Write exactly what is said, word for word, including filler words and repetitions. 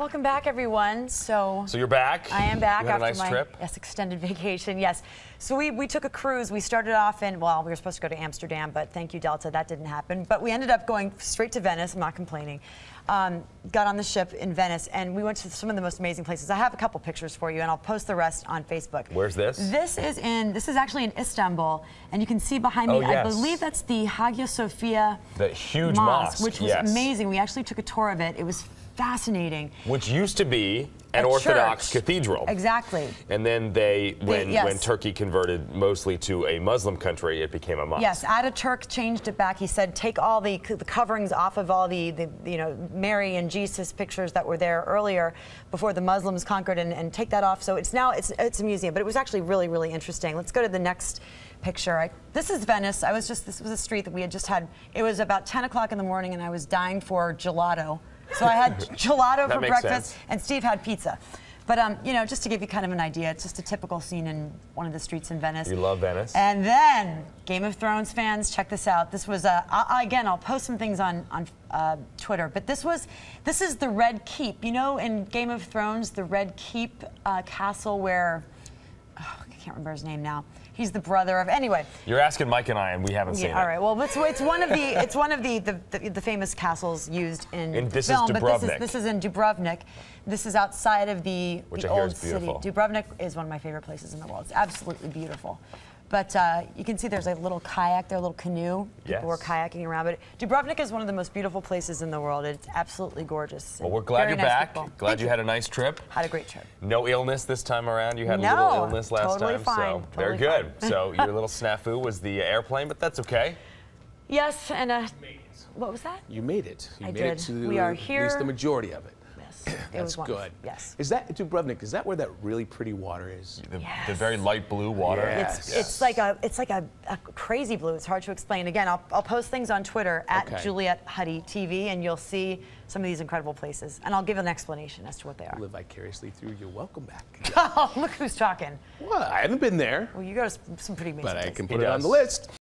Welcome back, everyone. So, so you're back. I am back you had after a nice my trip? yes extended vacation. Yes. So we we took a cruise. We started off in well, we were supposed to go to Amsterdam, but thank you, Delta, that didn't happen. But we ended up going straight to Venice. I'm not complaining. Um, got on the ship in Venice, and we went to some of the most amazing places. I have a couple pictures for you, and I'll post the rest on Facebook. Where's this? This is in this is actually in Istanbul, and you can see behind me. Oh, yes. I believe that's the Hagia Sophia. The huge mosque, mosque, which was yes. amazing. We actually took a tour of it. It was fascinating. Which used to be an A Orthodox church. cathedral. Exactly. And then they, when, yes. when Turkey converted mostly to a Muslim country, it became a mosque. Yes, Ataturk changed it back. He said, take all the, the coverings off of all the, the, you know, Mary and Jesus pictures that were there earlier before the Muslims conquered, and, and take that off. So it's now, it's, it's a museum, but it was actually really, really interesting. Let's go to the next picture. I, this is Venice. I was just, this was a street that we had just had. It was about ten o'clock in the morning, and I was dying for gelato. So I had gelato for breakfast, sense. and Steve had pizza. But, um, you know, just to give you kind of an idea, it's just a typical scene in one of the streets in Venice. You love Venice. And then, Game of Thrones fans, check this out. This was, uh, I, again, I'll post some things on, on uh, Twitter, but this was, this is the Red Keep. You know, in Game of Thrones, the Red Keep uh, castle where, oh, I can't remember his name now. He's the brother of, anyway. You're asking Mike and I, and we haven't Yeah, seen it. all right. Well, it's, it's one of the it's one of the the, the, the famous castles used in And this film. is But this is Dubrovnik. this is in Dubrovnik. This is outside of the, Which the I hear old is city. beautiful. Dubrovnik is one of my favorite places in the world. It's absolutely beautiful. But uh, you can see there's a little kayak there, a little canoe. People Yes. were kayaking around. But Dubrovnik is one of the most beautiful places in the world. It's absolutely gorgeous. Well, we're glad Very you're nice back. people. Glad Thank you had a nice trip. Had a great trip. No illness this time around. You had a No, little illness last totally time, fine, so very totally good. fine. So your little snafu was the airplane, but that's okay. Yes, and uh, what was that? You made it. You I made did. it to We are at here. least the majority of it. Yes, it That's was wonderful. good. Yes. Is that Dubrovnik? Is that where that really pretty water is? The, Yes. the very light blue water. Yeah. It's, Yes. it's like a it's like a, a crazy blue. It's hard to explain. Again, I'll, I'll post things on Twitter at Okay. Juliette Huddy T V, and you'll see some of these incredible places. And I'll give an explanation as to what they are. Live vicariously through you. Welcome back. Oh, look who's talking. Well, I haven't been there, Well, you go to some, some pretty amazing but I places. can He put it on does. the list.